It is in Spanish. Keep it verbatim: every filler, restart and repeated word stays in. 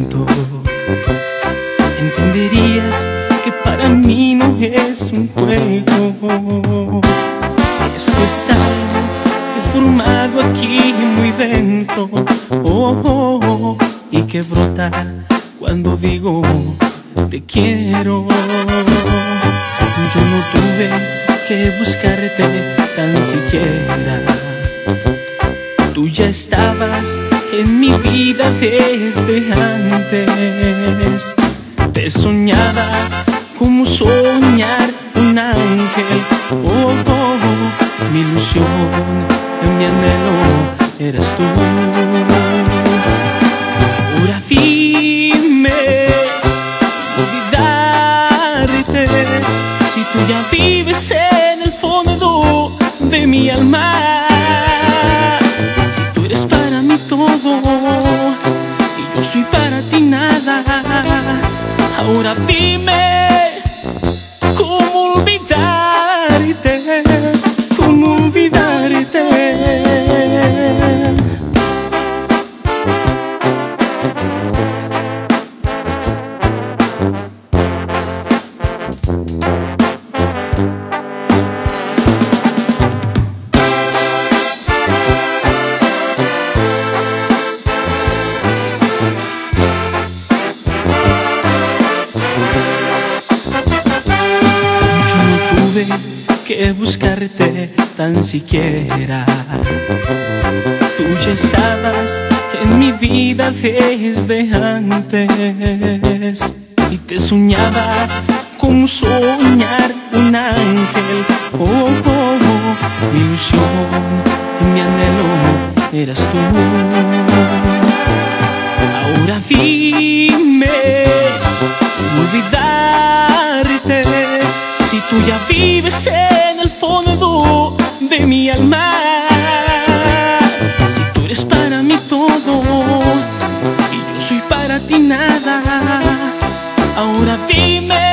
momento entenderías que para mí no es un juego. Esto es algo que he formado aquí muy dentro, oh, oh, oh, y que brota cuando digo te quiero. Yo no tuve que buscarte tan siquiera, tú ya estabas en mi vida desde antes. Te soñaba como soñar un ángel, oh, oh, oh. Mi ilusión, mi anhelo, eras tú. Ahora dime, olvidarte, si tú ya vives en el fondo de mi alma. Si tú eres para mí todo y yo soy para ti nada. Ahora dime, ¿cómo olvidarte? ¿Cómo olvidarte? Que buscarte tan siquiera, tú ya estabas en mi vida desde antes. Y te soñaba como soñar un ángel, oh, oh, oh. Mi ilusión, mi anhelo, eras tú. Ahora dime, olvidarte, si tú ya vives en el fondo de mi alma. Si tú eres para mí todo y yo soy para ti nada. Ahora dime,